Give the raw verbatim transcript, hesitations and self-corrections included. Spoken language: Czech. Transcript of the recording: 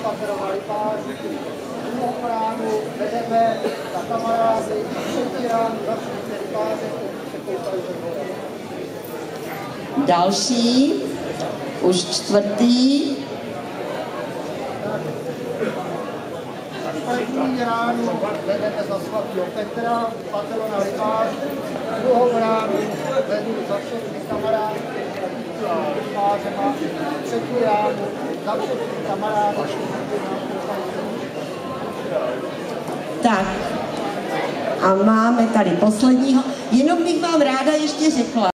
Patrova Lipář, druhou ránu vedeme za kamarády, třetí ránu za všechny Lipáře, se koupali do dvora. Další, už čtvrtý. První ránu vedeme za svatého Petra, patrona Lipář, druhou ránu vedu za všechny kamarády, Lipářema, třetí ránu za všechny kamarády. Tak a máme tady posledního. Jenom bych vám ráda ještě řekla,